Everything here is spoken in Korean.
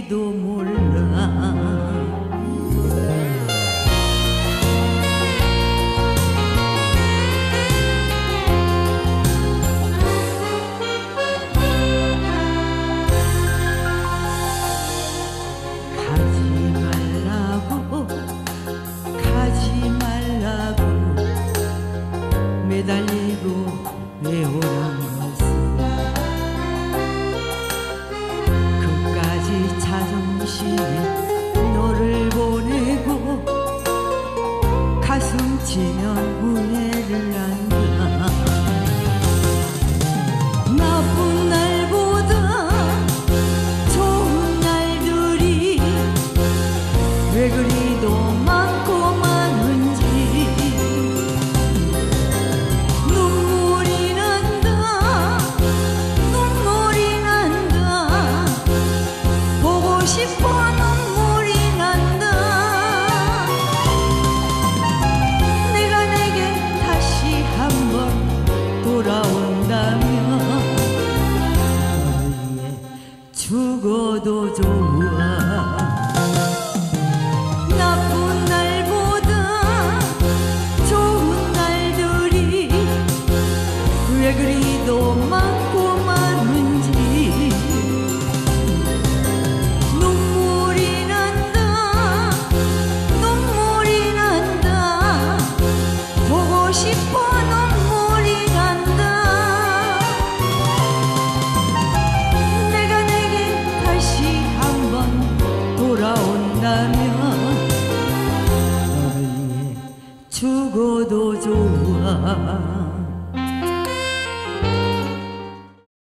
될지도 몰라. 매달리고 외오란 것은 그까지 자존심에 너를 보내고 가슴 치면 후회를 한다. 나쁜 날보다 좋은 날들이 왜 그리도 많고 많은지 싶어. 눈물이 난다. 내가 내게 다시 한번 돌아온다면 너를 위해 죽어도 좋아. 나쁜 날보다 좋은 날들이 왜 그리도 많고 많은지 싶어. 눈물이 난다. 내가 내게 다시 한번 돌아온다면 너를 위해 죽어도 좋아.